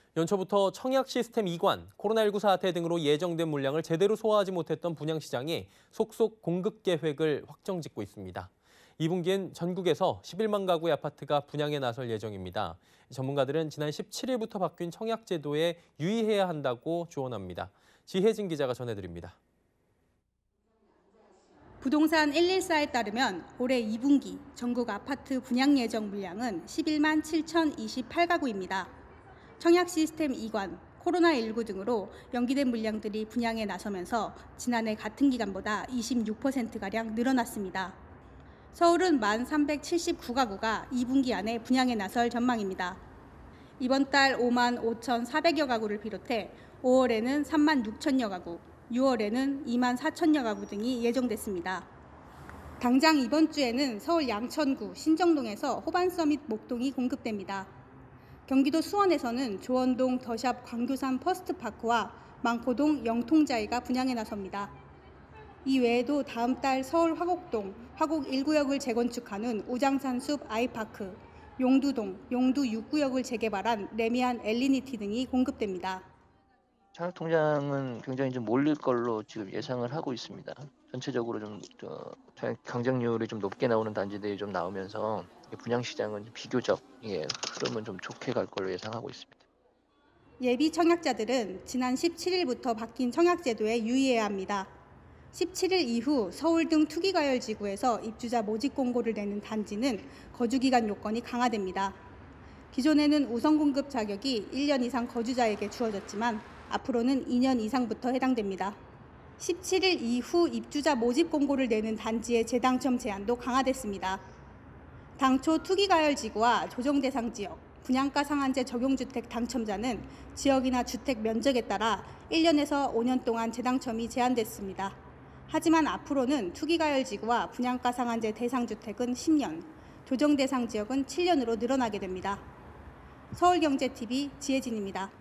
연초부터 청약 시스템 이관, 코로나19 사태 등으로 예정된 물량을 제대로 소화하지 못했던 분양시장이 속속 공급 계획을 확정짓고 있습니다. 2분기엔 전국에서 11만 가구의 아파트가 분양에 나설 예정입니다. 전문가들은 지난 17일부터 바뀐 청약 제도에 유의해야 한다고 조언합니다. 지혜진 기자가 전해드립니다. 부동산 114에 따르면 올해 2분기 전국 아파트 분양 예정 물량은 11만 7,028가구입니다. 청약 시스템 이관, 코로나19 등으로 연기된 물량들이 분양에 나서면서 지난해 같은 기간보다 26%가량 늘어났습니다. 서울은 1,379가구가 2분기 안에 분양에 나설 전망입니다. 이번 달 5만 5,400여 가구를 비롯해 5월에는 3만 6천여 가구, 6월에는 2만 4천여 가구 등이 예정됐습니다. 당장 이번 주에는 서울 양천구 신정동에서 호반서밋 목동이 공급됩니다. 경기도 수원에서는 조원동 더샵 광교산 퍼스트파크와 망포동 영통자이가 분양에 나섭니다. 이 외에도 다음 달 서울 화곡동, 화곡 1구역을 재건축하는 우장산숲 아이파크, 용두동, 용두 6구역을 재개발한 레미안 엘리니티 등이 공급됩니다. 청약 통장은 굉장히 좀 몰릴 걸로 지금 예상을 하고 있습니다. 전체적으로 좀 경쟁률이 좀 높게 나오는 단지들이 좀 나오면서 분양 시장은 비교적 흐름은 좀 좋게 갈 걸로 예상하고 있습니다. 예비 청약자들은 지난 17일부터 바뀐 청약 제도에 유의해야 합니다. 17일 이후 서울 등 투기과열지구에서 입주자 모집 공고를 내는 단지는 거주기간 요건이 강화됩니다. 기존에는 우선 공급 자격이 1년 이상 거주자에게 주어졌지만 앞으로는 2년 이상부터 해당됩니다. 17일 이후 입주자 모집 공고를 내는 단지의 재당첨 제한도 강화됐습니다. 당초 투기과열지구와 조정대상 지역, 분양가 상한제 적용주택 당첨자는 지역이나 주택 면적에 따라 1년에서 5년 동안 재당첨이 제한됐습니다. 하지만 앞으로는 투기과열지구와 분양가 상한제 대상주택은 10년, 조정대상 지역은 7년으로 늘어나게 됩니다. 서울경제TV 지혜진입니다.